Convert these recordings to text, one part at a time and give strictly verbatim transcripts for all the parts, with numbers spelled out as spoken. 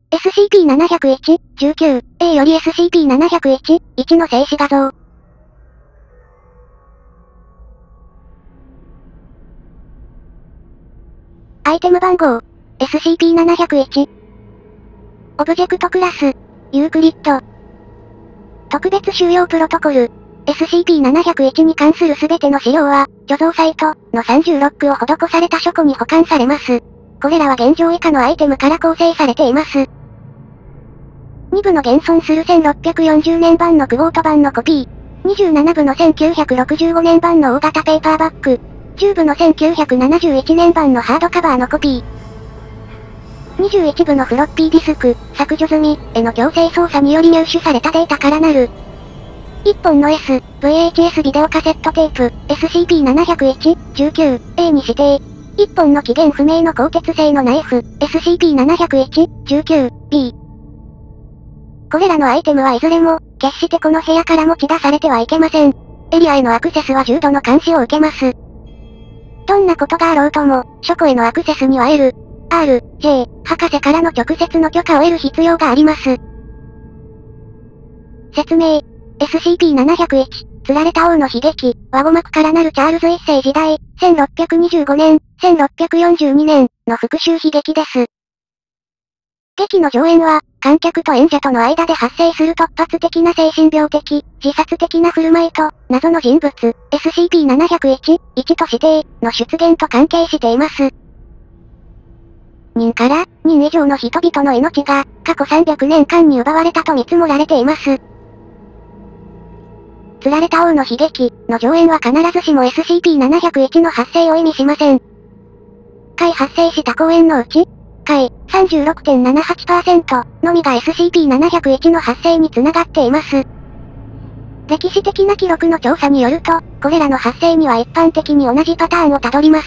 エスシーピーななひゃくいち、じゅうきゅう、エー より エスシーピーななひゃくいち、いちの静止画像。アイテム番号、エスシーピーななひゃくいち。オブジェクトクラス、ユークリッド。特別収容プロトコル、エスシーピーななひゃくいち に関するすべての資料は、貯蔵サイトのさんじゅうロックを施された書庫に保管されます。これらは現状以下のアイテムから構成されています。に部の現存するせんろっぴゃくよんじゅうねん版のクォート版のコピー、にじゅうなな部のせんきゅうひゃくろくじゅうごねん版の大型ペーパーバッグ、じゅう部のせんきゅうひゃくななじゅういちねん版のハードカバーのコピー、にじゅういち部のフロッピーディスク、削除済み、への強制操作により入手されたデータからなる。いっぽんの S、ブイエイチエス ビデオカセットテープ、エスシーピーななひゃくいち、じゅうきゅう、エー に指定。いっぽんの期限不明の鋼鉄製のナイフ、エスシーピーななひゃくいち、じゅうきゅう、ビー。これらのアイテムはいずれも、決してこの部屋から持ち出されてはいけません。エリアへのアクセスは重度の監視を受けます。どんなことがあろうとも、書庫へのアクセスには L、アール、ジェー、博士からの直接の許可を得る必要があります。説明。エスシーピーななひゃくいち、釣られた王の悲劇、ワゴマクからなるチャールズ一世時代、せんろっぴゃくにじゅうごねん、せんろっぴゃくよんじゅうにねんの復讐悲劇です。劇の上演は、観客と演者との間で発生する突発的な精神病的、自殺的な振る舞いと、謎の人物、エスシーピーななひゃくいち、いちと指定、の出現と関係しています。人から、人以上の人々の命が、過去さんびゃくねんかんに奪われたと見積もられています。釣られた王の悲劇の上演は必ずしも エスシーピーななひゃくいち の発生を意味しません。回発生した公演のうち、回 さんじゅうろくてんななはちパーセント のみが エスシーピーななひゃくいち の発生につながっています。歴史的な記録の調査によると、これらの発生には一般的に同じパターンをたどります。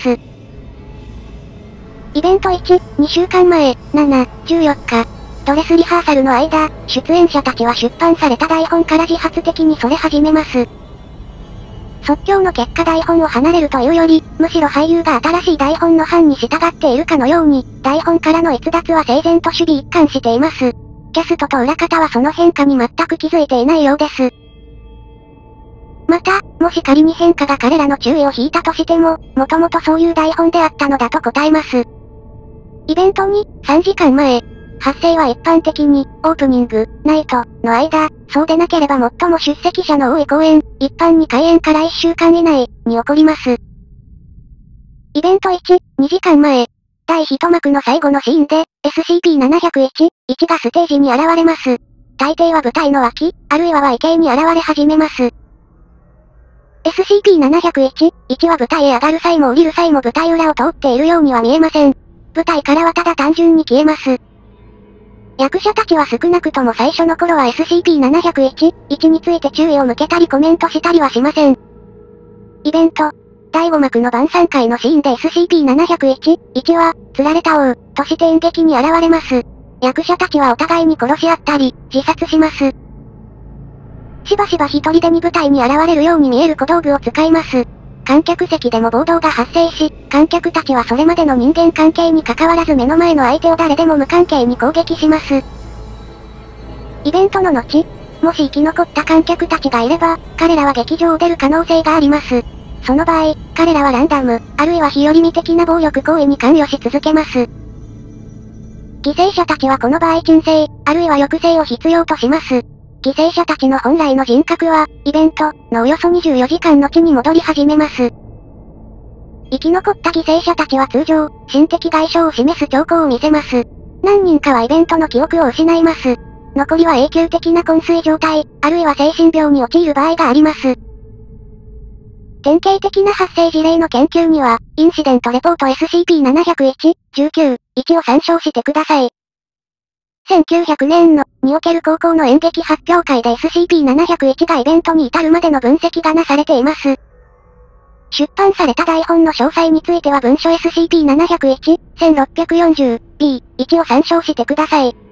イベントいち、にしゅうかんまえ、しち、じゅうよっか。ドレスリハーサルの間、出演者たちは出版された台本から自発的にそれ始めます。即興の結果台本を離れるというより、むしろ俳優が新しい台本の版に従っているかのように、台本からの逸脱は整然と守備一貫しています。キャストと裏方はその変化に全く気づいていないようです。また、もし仮に変化が彼らの注意を引いたとしても、もともとそういう台本であったのだと答えます。イベントに、さんじかんまえ。発生は一般的に、オープニング、ナイト、の間、そうでなければ最も出席者の多い公演、一般に開演からいっしゅうかん以内、に起こります。イベントいち、にじかんまえ。だいいち幕の最後のシーンで、エスシーピーななひゃくいち、いちがステージに現れます。大抵は舞台の脇、あるいは ワイケー に現れ始めます。エスシーピーななひゃくいち、いちは舞台へ上がる際も降りる際も舞台裏を通っているようには見えません。舞台からはただ単純に消えます。役者たちは少なくとも最初の頃は エスシーピーななひゃくいち、いちについて注意を向けたりコメントしたりはしません。イベント。だいご幕の晩餐会のシーンで エスシーピーななひゃくいち、いちは、釣られた王、として演劇に現れます。役者たちはお互いに殺し合ったり、自殺します。しばしば一人でに舞台に現れるように見える小道具を使います。観客席でも暴動が発生し、観客たちはそれまでの人間関係に関わらず目の前の相手を誰でも無関係に攻撃します。イベントの後、もし生き残った観客たちがいれば、彼らは劇場を出る可能性があります。その場合、彼らはランダム、あるいは日和見的な暴力行為に関与し続けます。犠牲者たちはこの場合鎮静、あるいは抑制を必要とします。犠牲者たちの本来の人格は、イベントのおよそにじゅうよじかん後に戻り始めます。生き残った犠牲者たちは通常、心的外傷を示す兆候を見せます。何人かはイベントの記憶を失います。残りは永久的な昏睡状態、あるいは精神病に陥る場合があります。典型的な発生事例の研究には、インシデントレポート エスシーピーななひゃくいち、じゅうきゅう、いちを参照してください。せんきゅうひゃくねんの、における高校の演劇発表会で エスシーピーななひゃくいち がイベントに至るまでの分析がなされています。出版された台本の詳細については文書 エスシーピーななひゃくいち、せんろっぴゃくよんじゅう、ビー、いちを参照してください。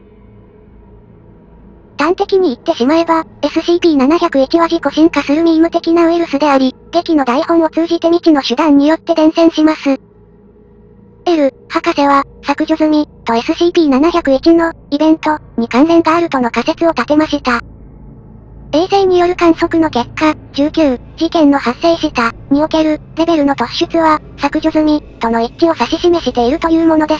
端的に言ってしまえば、エスシーピーななひゃくいち は自己進化するミーム的なウイルスであり、劇の台本を通じて未知の手段によって伝染します。エ L、博士は、削除済み、と エスシーピーななひゃくいち の、イベント、に関連があるとの仮説を立てました。衛星による観測の結果、じゅうきゅう、事件の発生した、における、レベルの突出は、削除済み、との一致を指し示しているというものです。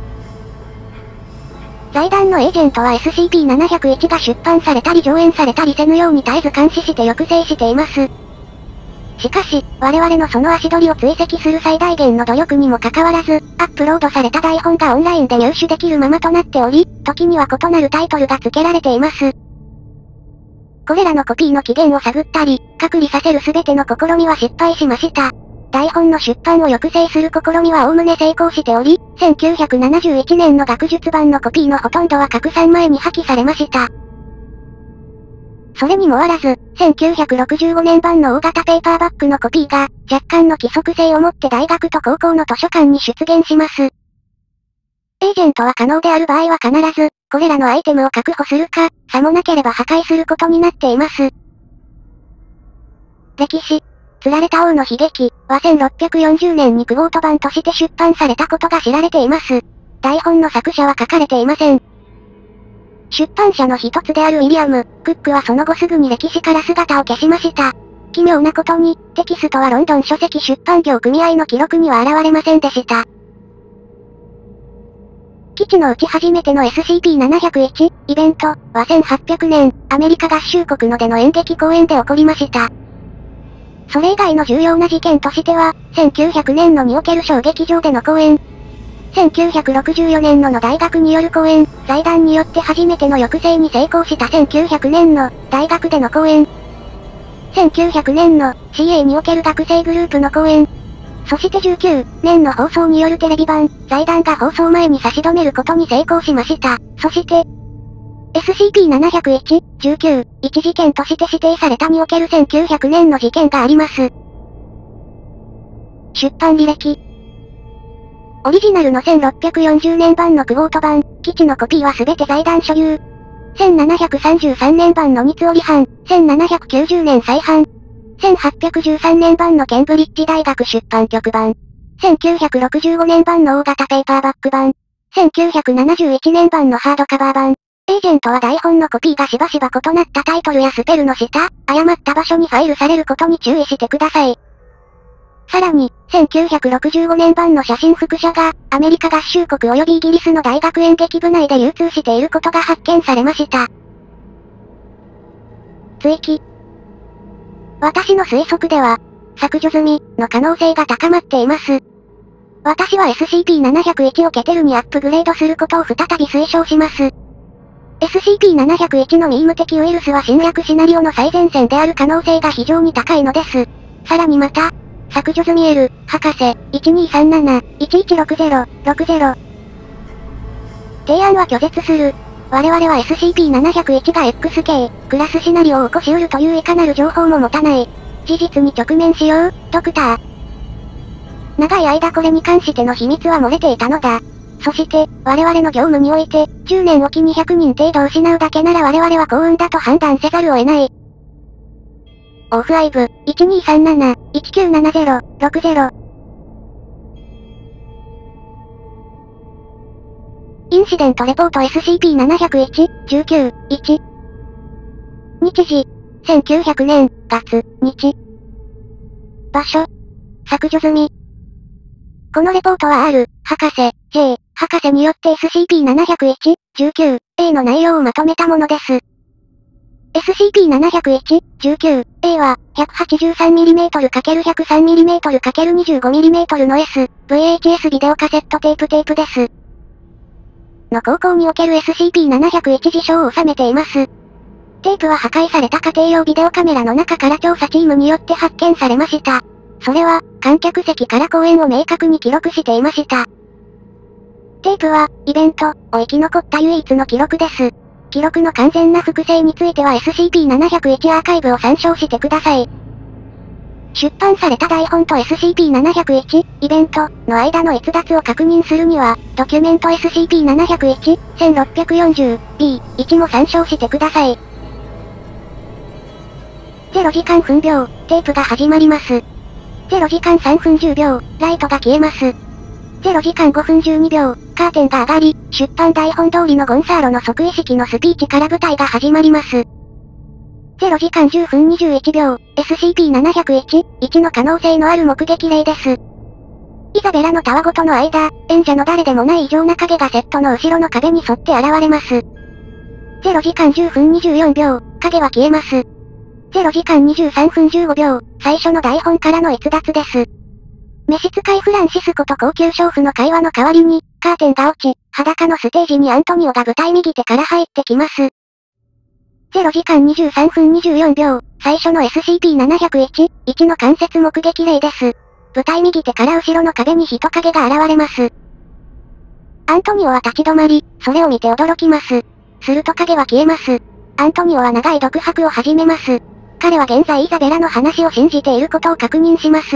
財団のエージェントは エスシーピーななひゃくいち が出版されたり上演されたりせぬように絶えず監視して抑制しています。しかし、我々のその足取りを追跡する最大限の努力にもかかわらず、アップロードされた台本がオンラインで入手できるままとなっており、時には異なるタイトルが付けられています。これらのコピーの起源を探ったり、隔離させるすべての試みは失敗しました。台本の出版を抑制する試みは概ね成功しており、せんきゅうひゃくななじゅういちねんの学術版のコピーのほとんどは拡散前に破棄されました。それにもあらず、せんきゅうひゃくろくじゅうごねん版の大型ペーパーバッグのコピーが、若干の規則性を持って大学と高校の図書館に出現します。エージェントは可能である場合は必ず、これらのアイテムを確保するか、さもなければ破壊することになっています。歴史。釣られた王の悲劇はせんろっぴゃくよんじゅうねんにクォート版として出版されたことが知られています。台本の作者は書かれていません。出版社の一つであるウィリアム・クックはその後すぐに歴史から姿を消しました。奇妙なことに、テキストはロンドン書籍出版業組合の記録には現れませんでした。基地のうち初めての エスシーピーななひゃくいち イベントはせんはっぴゃくねん、アメリカ合衆国のでの演劇公演で起こりました。それ以外の重要な事件としては、せんきゅうひゃくねんのにおける小劇場での公演、せんきゅうひゃくろくじゅうよねんのの大学による公演、財団によって初めての抑制に成功したせんきゅうひゃくねんの大学での公演、せんきゅうひゃくねんの シーエー における学生グループの公演、そしてじゅうきゅうねんの放送によるテレビ版、財団が放送前に差し止めることに成功しました。そして、エスシーピーななひゃくいち、じゅうきゅう、いち事件として指定されたにおけるせんきゅうひゃくねんの事件があります。出版履歴。オリジナルのせんろっぴゃくよんじゅうねん版のクォート版、基地のコピーはすべて財団所有。せんななひゃくさんじゅうさんねん版のニツオリ版、せんななひゃくきゅうじゅうねん再版、せんはっぴゃくじゅうさんねん版のケンブリッジ大学出版局版、せんきゅうひゃくろくじゅうごねん版の大型ペーパーバッグ版、せんきゅうひゃくななじゅういちねん版のハードカバー版。エージェントは台本のコピーがしばしば異なったタイトルやスペルの下、誤った場所にファイルされることに注意してください。さらに、せんきゅうひゃくろくじゅうごねん版の写真複写が、アメリカ合衆国及びイギリスの大学演劇部内で流通していることが発見されました。追記。私の推測では、削除済み、の可能性が高まっています。私は エスシーピーななひゃくいち をケテルにアップグレードすることを再び推奨します。エスシーピーななひゃくいち のミーム的ウイルスは侵略シナリオの最前線である可能性が非常に高いのです。さらにまた、削除済み L、博士、いちにーさんなな、いちいちろくゼロ、ろくゼロ。提案は拒絶する。我々は エスシーピーななひゃくいち が エックスケー、クラスシナリオを起こし得るといういかなる情報も持たない。事実に直面しよう、ドクター。長い間これに関しての秘密は漏れていたのだ。そして、我々の業務において、じゅうねんおきにひゃくにん程度失うだけなら我々は幸運だと判断せざるを得ない。オフアイブ、いちにーさんなな、いちきゅうななゼロ、ろくゼロ。インシデントレポート エスシーピーななひゃくいち、じゅうきゅう、いち。日時、せんきゅうひゃくねん、月、日。場所、削除済み。このレポートは R、博士、J、博士によって エスシーピーななひゃくいち、じゅうきゅう、エー の内容をまとめたものです。エスシーピーななひゃくいち、じゅうきゅう、エー は、ひゃくはちじゅうさんミリメートル×ひゃくさんミリメートル×にじゅうごミリメートル の S、ブイエイチエス ビデオカセットテープテープです。の高校における エスシーピーななひゃくいち 事象を収めています。テープは破壊された家庭用ビデオカメラの中から調査チームによって発見されました。それは、観客席から公演を明確に記録していました。テープは、イベント、を生き残った唯一の記録です。記録の完全な複製については エスシーピーななひゃくいち アーカイブを参照してください。出版された台本と エスシーピーななひゃくいち、イベント、の間の逸脱を確認するには、ドキュメント エスシーピーななひゃくいち、せんろっぴゃくよんじゅう、ビー、いち も参照してください。ゼロじかん分秒、テープが始まります。ゼロじかんさんぷんじゅうびょう、ライトが消えます。 ゼロじかんごふんじゅうにびょう、カーテンが上がり、出版台本通りのゴンサーロの即位式のスピーチから舞台が始まります。ゼロじかんじゅっぷんにじゅういちびょう、エスシーピーななひゃくいち、いちの可能性のある目撃例です。イザベラのたわごとの間、演者の誰でもない異常な影がセットの後ろの壁に沿って現れます。ゼロじかんじゅっぷんにじゅうよんびょう、影は消えます。ゼロじかんにじゅうさんぷんじゅうごびょう、最初の台本からの逸脱です。召使いフランシスコと高級娼婦の会話の代わりに、カーテンが落ち、裸のステージにアントニオが舞台右手から入ってきます。ゼロじかんにじゅうさんぷんにじゅうよんびょう、最初の エスシーピーななひゃくいち、いちの間接目撃例です。舞台右手から後ろの壁に人影が現れます。アントニオは立ち止まり、それを見て驚きます。すると影は消えます。アントニオは長い独白を始めます。彼は現在イザベラの話を信じていることを確認します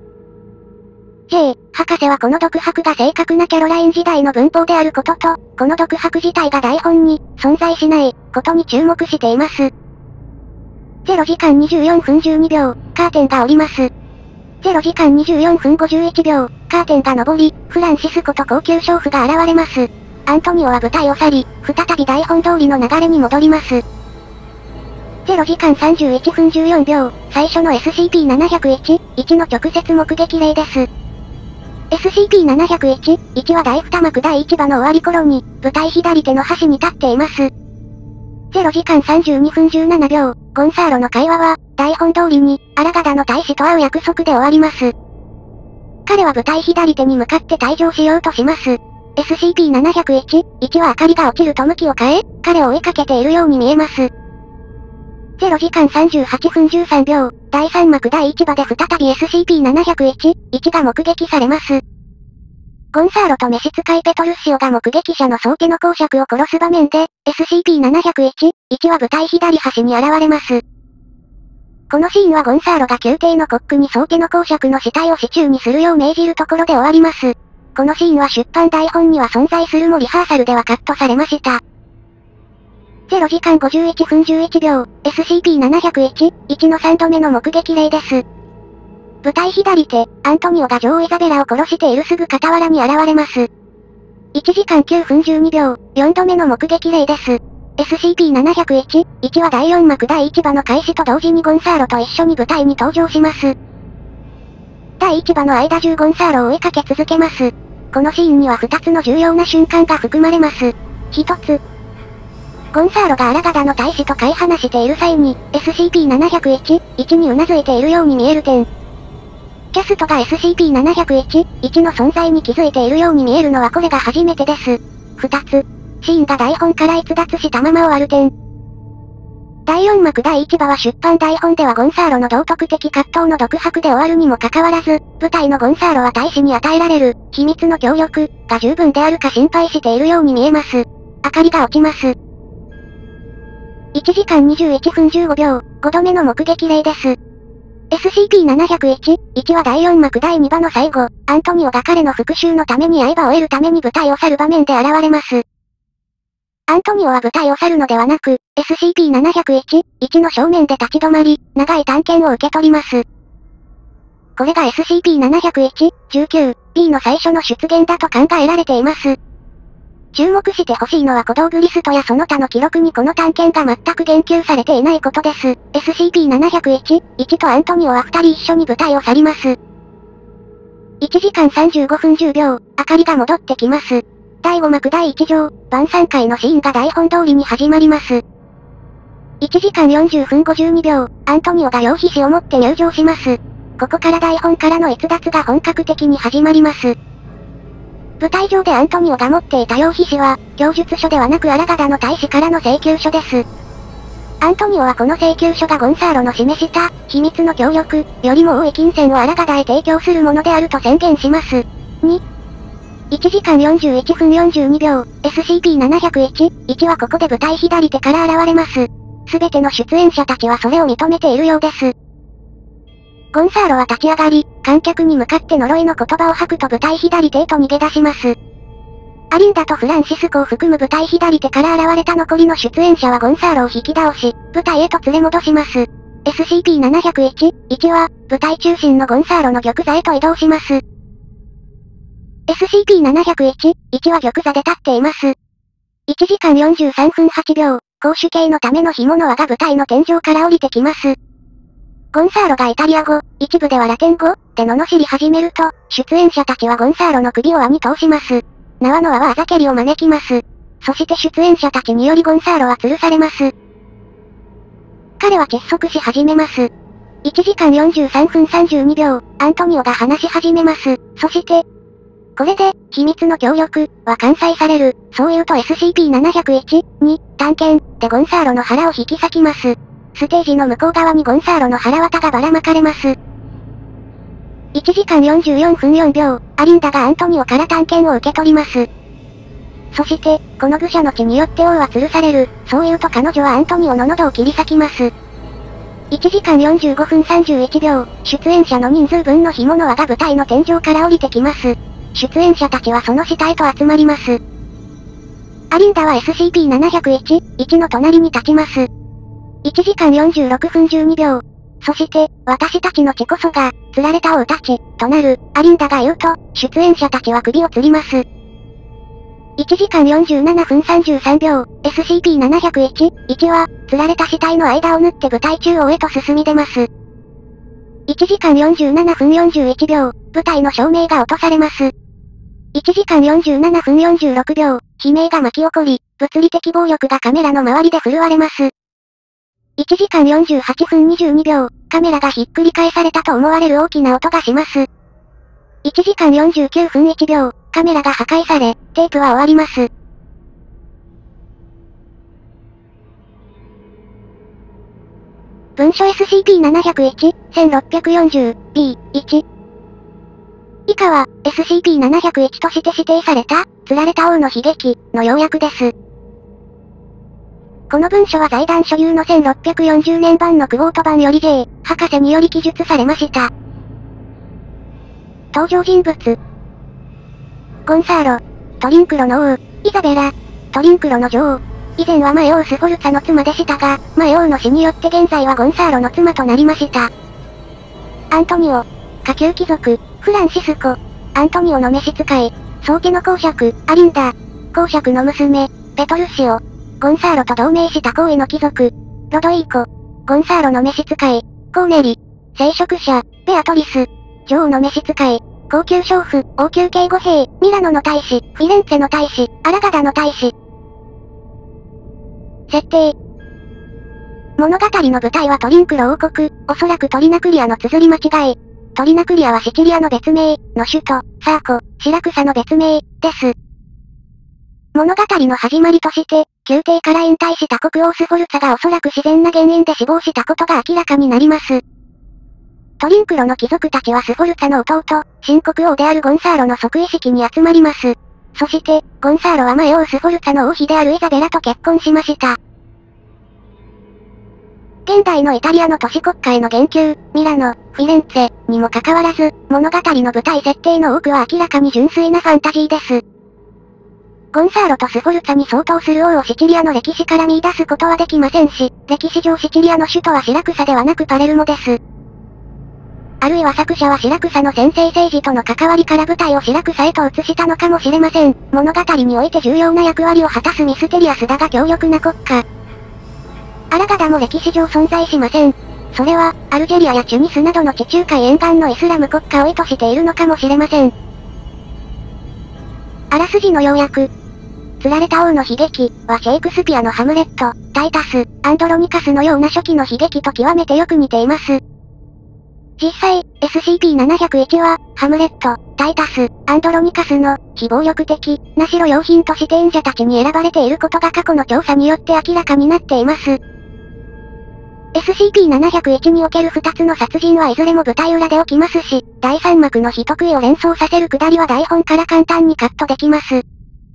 。J、博士はこの独白が正確なキャロライン時代の文法であることと、この独白自体が台本に存在しないことに注目しています。ゼロじかんにじゅうよんぷんじゅうにびょう、カーテンが降ります。ゼロじかんにじゅうよんぷんごじゅういちびょう、カーテンが昇り、フランシスコと高級娼婦が現れます。アントニオは舞台を去り、再び台本通りの流れに戻ります。ゼロじかんさんじゅういっぷんじゅうよんびょう、最初の エスシーピーななひゃくいち、いちの直接目撃例です。エスシーピーななひゃくいち、いちは第二幕第一話の終わり頃に、舞台左手の端に立っています。ゼロじかんさんじゅうにふんじゅうななびょう、ゴンサーロの会話は、台本通りに、アラガダの大使と会う約束で終わります。彼は舞台左手に向かって退場しようとします。エスシーピーななひゃくいち、いちは明かりが落ちると向きを変え、彼を追いかけているように見えます。ゼロじかんさんじゅうはっぷんじゅうさんびょう、だいさん幕第一話で再び エスシーピーななひゃくいち、いちが目撃されます。ゴンサーロと召使いペトルッシオが目撃者の宗家の公爵を殺す場面で、エスシーピーななひゃくいち、いちは舞台左端に現れます。このシーンはゴンサーロが宮廷のコックに宗家の公爵の死体をシチューにするよう命じるところで終わります。このシーンは出版台本には存在するもリハーサルではカットされました。ゼロじかんごじゅういっぷんじゅういちびょう、エスシーピーななひゃくいち、いちのさんどめの目撃例です。舞台左手、アントニオが女王イザベラを殺しているすぐ傍らに現れます。いちじかんきゅうふんじゅうにびょう、よんどめの目撃例です。エスシーピーななひゃくいち、いちはだいよん幕第一話の開始と同時にゴンサーロと一緒に舞台に登場します。だいいちわの間中ゴンサーロを追いかけ続けます。このシーンにはふたつの重要な瞬間が含まれます。ひとつ、ゴンサーロがアラガダの大使と会話している際に、エスシーピーななひゃくいち、いちに頷いているように見える点。キャストが エスシーピーななひゃくいち、いちの存在に気づいているように見えるのはこれが初めてです。ふたつ、シーンが台本から逸脱したまま終わる点。だいよん幕第一話は出版台本ではゴンサーロの道徳的葛藤の独白で終わるにもかかわらず、舞台のゴンサーロは大使に与えられる、秘密の協力、が十分であるか心配しているように見えます。明かりが落ちます。いちじかんにじゅういっぷんじゅうごびょう、ごどめの目撃例です。エスシーピーななひゃくいち、いちはだいよん幕だいにわの最後、アントニオが彼の復讐のために刃を得るために舞台を去る場面で現れます。アントニオは舞台を去るのではなく、エスシーピーななひゃくいち、いちの正面で立ち止まり、長い探検を受け取ります。これが エスシーピーななひゃくいち、じゅうきゅう、ビー の最初の出現だと考えられています。注目してほしいのは小道具リストやその他の記録にこの探検が全く言及されていないことです。エスシーピーななひゃくいち、いちとアントニオはふたり一緒に舞台を去ります。いちじかんさんじゅうごふんじゅうびょう、明かりが戻ってきます。だいご幕だいいち条、晩餐会のシーンが台本通りに始まります。いちじかんよんじゅっぷんごじゅうにびょう、アントニオが両肘を持って入場します。ここから台本からの逸脱が本格的に始まります。舞台上でアントニオが持っていた両肘は、供述書ではなくアラガダの大使からの請求書です。アントニオはこの請求書がゴンサーロの示した、秘密の協力、よりも多い金銭をアラガダへ提供するものであると宣言します。に、いちじかんよんじゅういっぷんよんじゅうにびょう、エスシーピーななひゃくいち、いちはここで舞台左手から現れます。すべての出演者たちはそれを認めているようです。ゴンサーロは立ち上がり、観客に向かって呪いの言葉を吐くと舞台左手へと逃げ出します。アリンダとフランシスコを含む舞台左手から現れた残りの出演者はゴンサーロを引き倒し、舞台へと連れ戻します。エスシーピーななひゃくいち、いちは、舞台中心のゴンサーロの玉座へと移動します。 エスシーピーななぜろいち、いちは玉座で立っています。いちじかんよんじゅうさんぷんはちびょう、攻守系のための紐の輪が舞台の天井から降りてきます。ゴンサーロがイタリア語、一部ではラテン語、で罵り始めると、出演者たちはゴンサーロの首を輪に通します。縄の輪はあざけりを招きます。そして出演者たちによりゴンサーロは吊るされます。彼は窒息し始めます。いちじかんよんじゅうさんぷんさんじゅうにびょう、アントニオが話し始めます。そして、これで、秘密の協力、は完済される。そう言うと エスシーピーななぜろいち、に、探検、でゴンサーロの腹を引き裂きます。ステージの向こう側にゴンサーロの腹綿がばらまかれます。いちじかんよんじゅうよんぷんよんびょう、アリンダがアントニオから探検を受け取ります。そして、この愚者の血によって王は吊るされる。そう言うと彼女はアントニオの喉を切り裂きます。いちじかんよんじゅうごふんさんじゅういちびょう、出演者の人数分の紐の輪が舞台の天井から降りてきます。出演者たちはその下へと集まります。アリンダは エスシーピーななぜろいち、いちの隣に立ちます。いちじかんよんじゅうろくふんじゅうにびょう。そして、私たちの血こそが、釣られた王たち、となる、アリンダが言うと、出演者たちは首を吊ります。いちじかんよんじゅうななふんさんじゅうさんびょう、エスシーピーななぜろいち、いちは、吊られた死体の間を縫って舞台中央へと進み出ます。いちじかんよんじゅうななふんよんじゅういちびょう、舞台の照明が落とされます。いちじかんよんじゅうななふんよんじゅうろくびょう、悲鳴が巻き起こり、物理的暴力がカメラの周りで振るわれます。いちじかんよんじゅうはちふんにじゅうにびょう、カメラがひっくり返されたと思われる大きな音がします。いちじかんよんじゅうきゅうふんいちびょう、カメラが破壊され、テープは終わります。文書 エスシーピーななぜろいち、せんろっぴゃくよんじゅう、ビー、いち。以下は、エスシーピーななぜろいち として指定された、釣られた王の悲劇、の要約です。この文書は財団所有のせんろっぴゃくよんじゅうねん版のクォート版より J、博士により記述されました。登場人物。ゴンサーロ。トリンクロの王、イザベラ。トリンクロの女王。以前は前王スフォルツァの妻でしたが、前王の死によって現在はゴンサーロの妻となりました。アントニオ。下級貴族、フランシスコ。アントニオの召使い。宗家の公爵、アリンダ。公爵の娘、ペトルッシオ。ゴンサーロと同盟した皇位の貴族、ロドイーコ。ゴンサーロの召使い、コーネリ。聖職者、ベアトリス。女王の召使い、高級娼婦、王宮警護兵、ミラノの大使、フィレンツェの大使、アラガダの大使。設定。物語の舞台はトリンクロ王国、おそらくトリナクリアの綴り間違い。トリナクリアはシチリアの別名、の首都、サーコ、シラクサの別名、です。物語の始まりとして、宮廷から引退した国王スフォルツァがおそらく自然な原因で死亡したことが明らかになります。トリンクロの貴族たちはスフォルツァの弟、新国王であるゴンサーロの即位式に集まります。そして、ゴンサーロは前王スフォルツァの王妃であるイザベラと結婚しました。現代のイタリアの都市国家への言及、ミラノ、フィレンツェ、にもかかわらず、物語の舞台設定の多くは明らかに純粋なファンタジーです。ゴンサーロとスフォルツァに相当する王をシチリアの歴史から見出すことはできませんし、歴史上シチリアの首都はシラクサではなくパレルモです。あるいは作者はシラクサの専制政治との関わりから舞台をシラクサへと移したのかもしれません。物語において重要な役割を果たすミステリアスだが強力な国家。アラガダも歴史上存在しません。それは、アルジェリアやチュニスなどの地中海沿岸のイスラム国家を意図しているのかもしれません。あらすじの要約。釣られた王の悲劇はシェイクスピアのハムレット、タイタス、アンドロニカスのような初期の悲劇と極めてよく似ています。実際、エスシーピーななぜろいち は、ハムレット、タイタス、アンドロニカスの、非暴力的、な白用品として演者たちに選ばれていることが過去の調査によって明らかになっています。エスシーピーななぜろいち におけるふたつの殺人はいずれも舞台裏で起きますし、だいさん幕の人食いを連想させるくだりは台本から簡単にカットできます。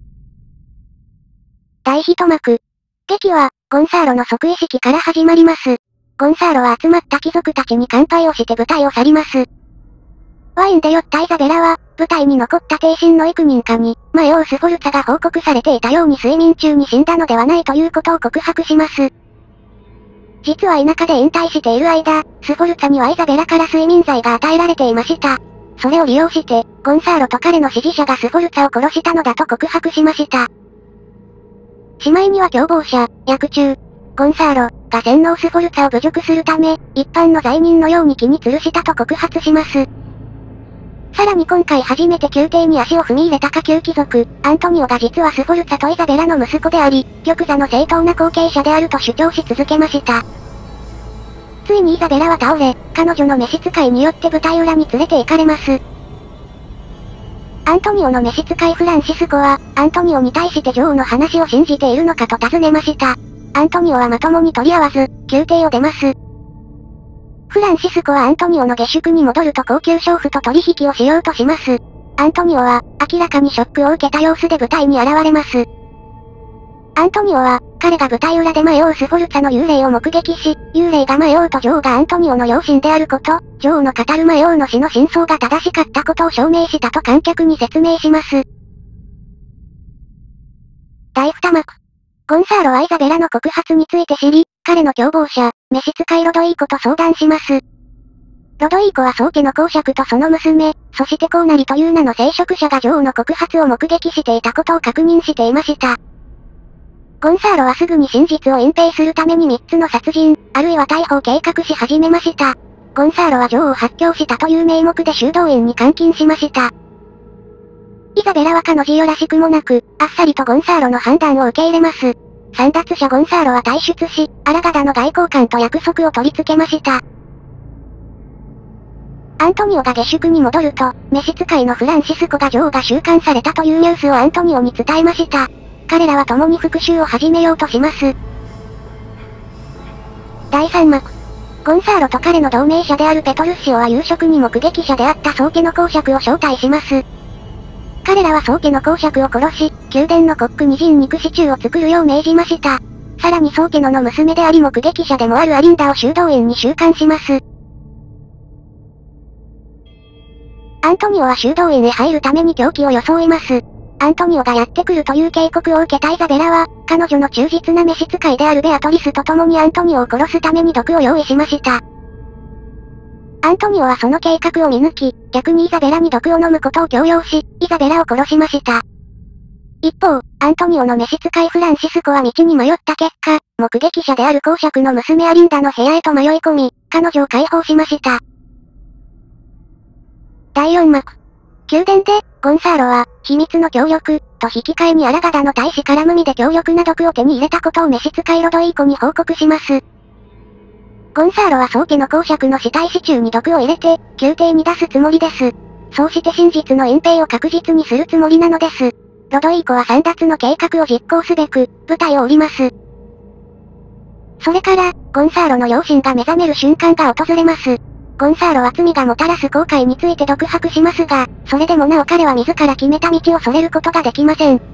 だいいち幕。劇は、ゴンサーロの即位式から始まります。ゴンサーロは集まった貴族たちに乾杯をして舞台を去ります。ワインで酔ったイザベラは、舞台に残った帝臣の幾人かに、前王スフォルツァが報告されていたように睡眠中に死んだのではないということを告白します。実は田舎で引退している間、スフォルツァにはイザベラから睡眠剤が与えられていました。 それを利用して、ゴンサーロと彼の支持者がスフォルツァを殺したのだと告白しました。しまいには共謀者、薬中、ゴンサーロ、が洗脳スフォルツァを侮辱するため、一般の罪人のように気に吊るしたと告発します。さらに今回初めて宮廷に足を踏み入れた下級貴族、アントニオが実はスフォルツァとイザベラの息子であり、玉座の正当な後継者であると主張し続けました。ついにイザベラは倒れ、彼女の召使いによって舞台裏に連れて行かれます。アントニオの召使いフランシスコは、アントニオに対して女王の話を信じているのかと尋ねました。アントニオはまともに取り合わず、宮廷を出ます。フランシスコはアントニオの下宿に戻ると高級娼婦と取引をしようとします。アントニオは、明らかにショックを受けた様子で舞台に現れます。アントニオは、彼が舞台裏で迷うスフォルツァの幽霊を目撃し、幽霊が迷うと女王がアントニオの養子であること、女王の語る迷うの死の真相が正しかったことを証明したと観客に説明します。だいに幕。ゴンサーロはイザベラの告発について知り、彼の共謀者、召使いロドイーコと相談します。ロドイーコは宗家の公爵とその娘、そしてコーナリという名の聖職者が女王の告発を目撃していたことを確認していました。ゴンサーロはすぐに真実を隠蔽するためにみっつの殺人、あるいは逮捕を計画し始めました。ゴンサーロは女王を発狂したという名目で修道院に監禁しました。イザベラは彼女らしくもなく、あっさりとゴンサーロの判断を受け入れます。簒奪者ゴンサーロは退出し、アラガダの外交官と約束を取り付けました。アントニオが下宿に戻ると、召使いのフランシスコが女王が収監されたというニュースをアントニオに伝えました。彼らは共に復讐を始めようとします。だいさん幕。ゴンサーロと彼の同盟者であるペトルッシオは夕食に目撃者であった宗家の公爵を招待します。彼らは宗家の公爵を殺し、宮殿のコックに人肉シチューを作るよう命じました。さらに宗家のの娘であり目撃者でもあるアリンダを修道院に収監します。アントニオは修道院へ入るために凶器を装います。アントニオがやってくるという警告を受けたイザベラは、彼女の忠実な召使いであるベアトリスと共にアントニオを殺すために毒を用意しました。アントニオはその計画を見抜き、逆にイザベラに毒を飲むことを強要し、イザベラを殺しました。一方、アントニオの召使いフランシスコは道に迷った結果、目撃者である公爵の娘アリンダの部屋へと迷い込み、彼女を解放しました。だいよん幕。宮殿で、ゴンサーロは、秘密の協力、と引き換えにアラガダの大使から無味で強力な毒を手に入れたことを召使いロドイーコに報告します。ゴンサーロは宗家の公爵の死体支柱に毒を入れて、宮廷に出すつもりです。そうして真実の隠蔽を確実にするつもりなのです。ロドイーコは簒奪の計画を実行すべく、舞台を降ります。それから、ゴンサーロの良心が目覚める瞬間が訪れます。ゴンサーロは罪がもたらす後悔について独白しますが、それでもなお彼は自ら決めた道をそれることができません。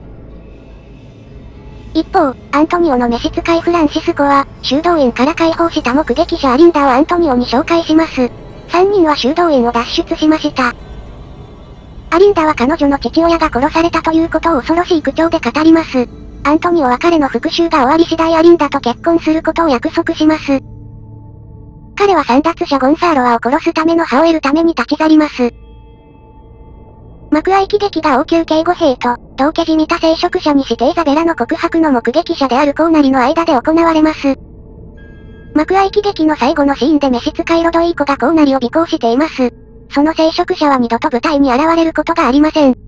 一方、アントニオの召使いフランシスコは、修道院から解放した目撃者アリンダをアントニオに紹介します。三人は修道院を脱出しました。アリンダは彼女の父親が殺されたということを恐ろしい口調で語ります。アントニオは彼の復讐が終わり次第アリンダと結婚することを約束します。彼は簒奪者ゴンサーロアを殺すための歯を得るために立ち去ります。幕愛喜劇が王宮警護兵と、道家じみた聖職者にしてイザベラの告白の目撃者であるコーナリの間で行われます。幕愛喜劇の最後のシーンで召使いロドイーコがコーナリを尾行しています。その聖職者は二度と舞台に現れることがありません。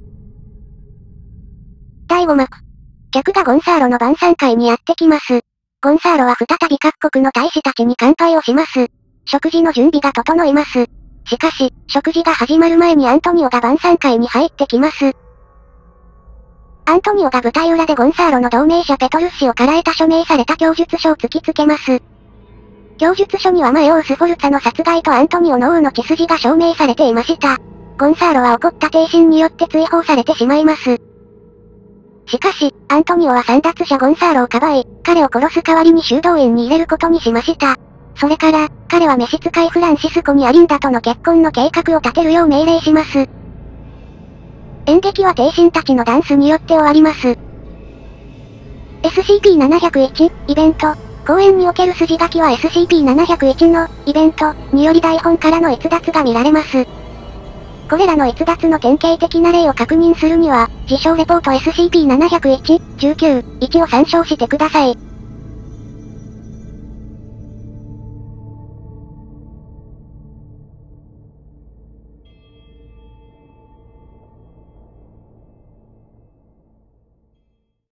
だいご幕。客がゴンサーロの晩餐会にやってきます。ゴンサーロは再び各国の大使たちに乾杯をします。食事の準備が整います。しかし、食事が始まる前にアントニオが晩餐会に入ってきます。アントニオが舞台裏でゴンサーロの同盟者ペトルッシをからえた署名された供述書を突きつけます。供述書には迷うスフォルツァの殺害とアントニオの王の血筋が証明されていました。ゴンサーロは怒った帝臣によって追放されてしまいます。しかし、アントニオは簒奪者ゴンサーロをかばい、彼を殺す代わりに修道院に入れることにしました。それから、彼は召使いフランシスコにアリンダとの結婚の計画を立てるよう命令します。演劇は帝臣たちのダンスによって終わります。エスシーピーななひゃくいち、イベント。公演における筋書きは エスシーピーななひゃくいち の、イベント、により台本からの逸脱が見られます。 これらの逸脱の典型的な例を確認するには、事象レポート エスシーピーななまるいち、じゅうきゅう、いちを参照してください。